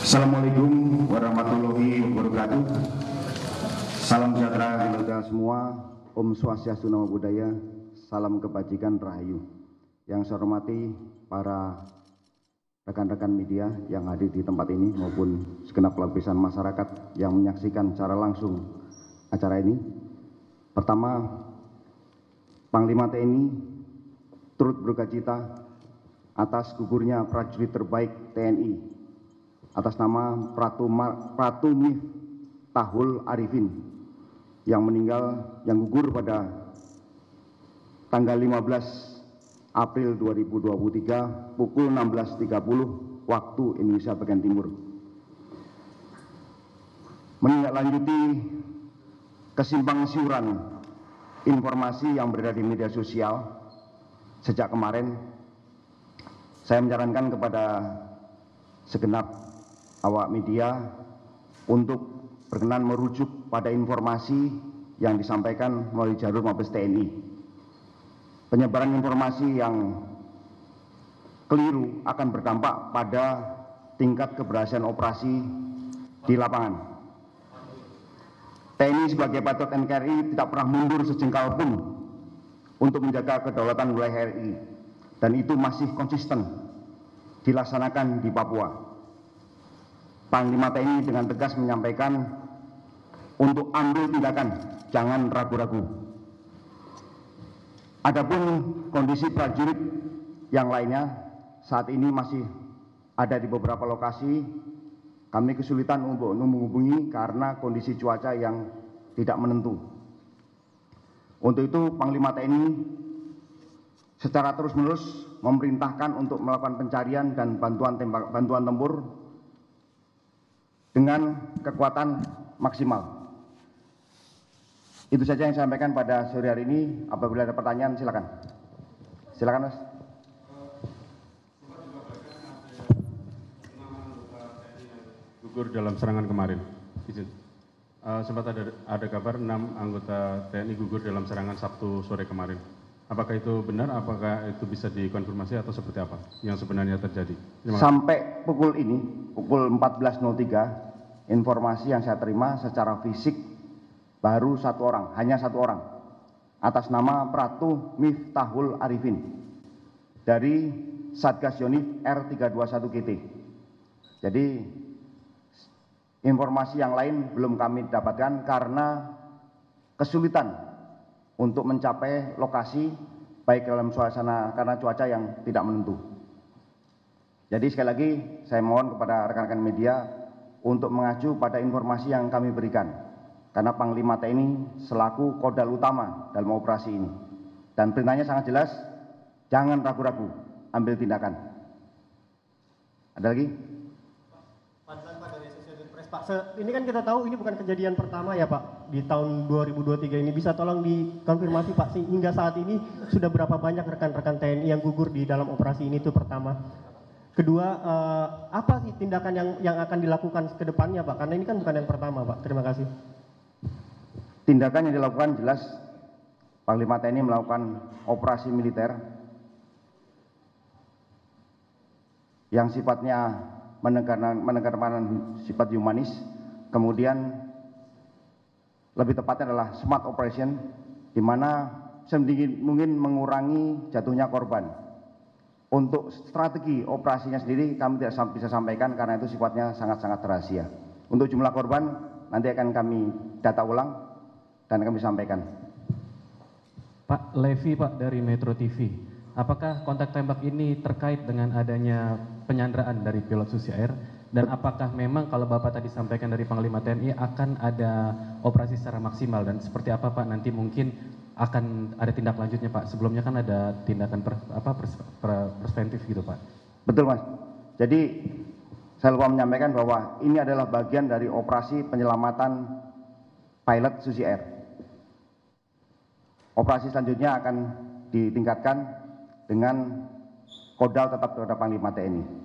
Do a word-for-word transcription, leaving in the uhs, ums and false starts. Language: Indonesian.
Assalamualaikum warahmatullahi wabarakatuh. Salam sejahtera untuk kita semua. Om Swastiastu, Namo Buddhaya. Salam kebajikan, rahayu. Yang saya hormati para rekan-rekan media yang hadir di tempat ini maupun segenap lapisan masyarakat yang menyaksikan secara langsung acara ini. Pertama, Panglima T N I turut berduka atas gugurnya prajurit terbaik T N I atas nama Pratu, Pratu Miftahul Arifin yang meninggal, yang gugur pada tanggal lima belas April dua ribu dua puluh tiga pukul enam belas tiga puluh waktu Indonesia bagian timur. Menindaklanjuti kesimpang siuran informasi yang berada di media sosial sejak kemarin, saya menyarankan kepada segenap awak media untuk berkenan merujuk pada informasi yang disampaikan melalui jalur Mabes T N I. Penyebaran informasi yang keliru akan berdampak pada tingkat keberhasilan operasi di lapangan. T N I sebagai patriot N K R I tidak pernah mundur sejengkal pun untuk menjaga kedaulatan wilayah R I, dan itu masih konsisten dilaksanakan di Papua. Panglima T N I dengan tegas menyampaikan untuk ambil tindakan, jangan ragu-ragu. Adapun kondisi prajurit yang lainnya saat ini masih ada di beberapa lokasi. Kami kesulitan untuk menghubungi karena kondisi cuaca yang tidak menentu. Untuk itu Panglima T N I secara terus-menerus memerintahkan untuk melakukan pencarian dan bantuan tembak, bantuan tempur dengan kekuatan maksimal. Itu saja yang saya sampaikan pada sore hari ini. Apabila ada pertanyaan, silakan. Silakan, Mas. Gugur dalam serangan kemarin. Izin. Uh, sempat ada, ada kabar enam anggota T N I gugur dalam serangan Sabtu sore kemarin. Apakah itu benar? Apakah itu bisa dikonfirmasi atau seperti apa yang sebenarnya terjadi? Sampai pukul ini, pukul empat belas nol tiga, informasi yang saya terima secara fisik baru satu orang, hanya satu orang, atas nama Pratu Miftahul Arifin dari Satgas Yonif R tiga dua satu G T. Jadi informasi yang lain belum kami dapatkan karena kesulitan untuk mencapai lokasi baik dalam suasana karena cuaca yang tidak menentu. Jadi sekali lagi saya mohon kepada rekan-rekan media untuk mengacu pada informasi yang kami berikan, karena Panglima T N I selaku kodal utama dalam operasi ini, dan perintahnya sangat jelas, jangan ragu-ragu, ambil tindakan. Ada lagi? Pak, ini kan kita tahu ini bukan kejadian pertama ya Pak di tahun dua ribu dua puluh tiga ini. Bisa tolong dikonfirmasi Pak, hingga saat ini sudah berapa banyak rekan-rekan T N I yang gugur di dalam operasi ini? Itu pertama. Kedua, eh, apa sih tindakan yang yang akan dilakukan ke depannya Pak? Karena ini kan bukan yang pertama Pak. Terima kasih. Tindakan yang dilakukan jelas, Panglima T N I melakukan operasi militer yang sifatnya menekankan sifat humanis, kemudian lebih tepatnya adalah smart operation, di mana sedikit mungkin mengurangi jatuhnya korban. Untuk strategi operasinya sendiri kami tidak bisa sampaikan karena itu sifatnya sangat-sangat rahasia. Untuk jumlah korban nanti akan kami data ulang dan kami sampaikan. Pak Levi, Pak, dari Metro T V. Apakah kontak tembak ini terkait dengan adanya penyanderaan dari pilot Susi Air? Dan apakah memang kalau Bapak tadi sampaikan dari Panglima T N I akan ada operasi secara maksimal, dan seperti apa Pak nanti mungkin akan ada tindak lanjutnya Pak? Sebelumnya kan ada tindakan per, apa pers, per, preventif gitu Pak. Betul Mas. Jadi saya lupa menyampaikan bahwa ini adalah bagian dari operasi penyelamatan pilot Susi Air. Operasi selanjutnya akan ditingkatkan dengan kodal tetap kepada Panglima T N I.